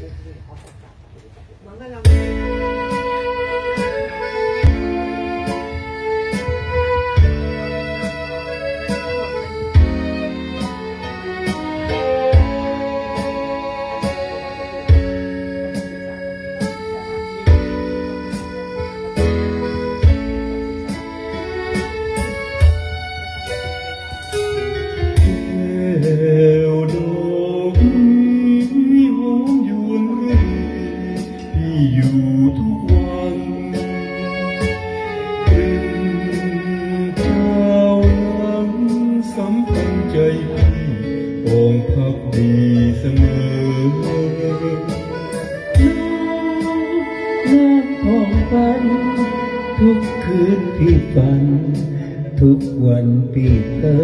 ทุกคืนพี่ฝันทุกวันพี่เธอ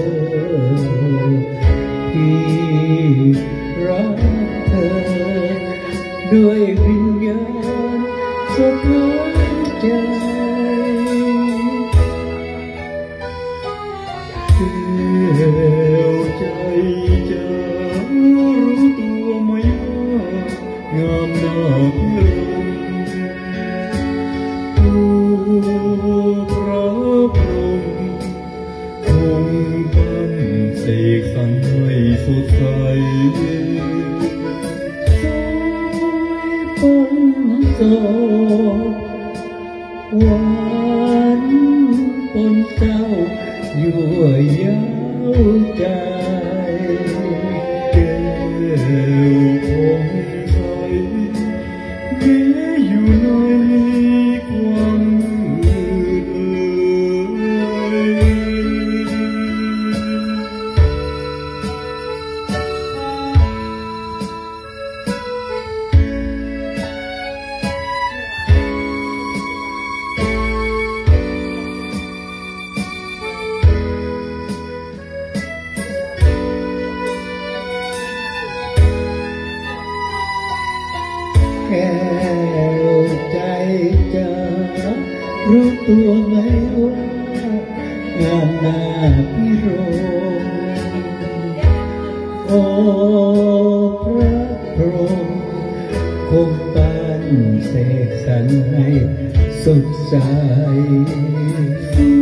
พี่รักเธอด้วยวิญญาณสุดหัวใจแก้วใจจะรู้ตัวไหมว่างามหน้าพี่พระพรหมคงปั้นเสกสรรให้สดใสสวยปนโศกหวานปนเศร้ายั่วยาวใจแก้วของใสแม้อยู่ในความแก้วใจจะรู้ตัวไหมว่างามหน้าพี่โรโอ้พระพรหมคงปั้นเสกสรรให้สดใส